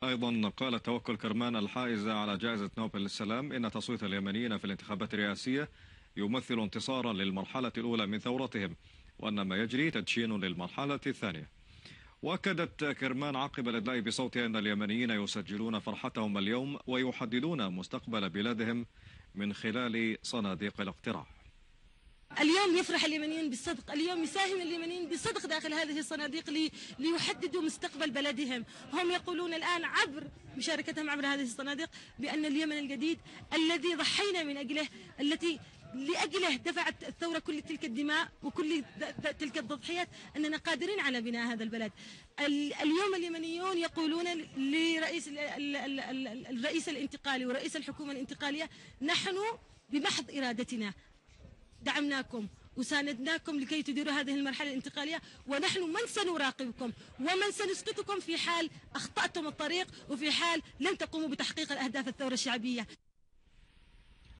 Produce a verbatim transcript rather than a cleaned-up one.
أيضا قال توكل كرمان الحائزة على جائزة نوبل للسلام إن تصويت اليمنيين في الانتخابات الرئاسية يمثل انتصارا للمرحلة الأولى من ثورتهم، وأن ما يجري تدشين للمرحلة الثانية. وأكدت كرمان عقب الإدلاء بصوتها أن اليمنيين يسجلون فرحتهم اليوم ويحددون مستقبل بلادهم من خلال صناديق الاقتراع. اليوم يفرح اليمنيين بالصدق، اليوم يساهم اليمنيين بصدق داخل هذه الصناديق لي ليحددوا مستقبل بلدهم. هم يقولون الآن عبر مشاركتهم عبر هذه الصناديق بأن اليمن الجديد الذي ضحينا من أجله، التي لأجله دفعت الثورة كل تلك الدماء وكل تلك التضحيات، أننا قادرين على بناء هذا البلد. اليوم اليمنيون يقولون لرئيس الرئيس الانتقالي ورئيس الحكومة الانتقالية: نحن بمحض إرادتنا دعمناكم وساندناكم لكي تديروا هذه المرحلة الانتقالية، ونحن من سنراقبكم ومن سنسقطكم في حال أخطأتم الطريق وفي حال لن تقوموا بتحقيق الأهداف الثورة الشعبية.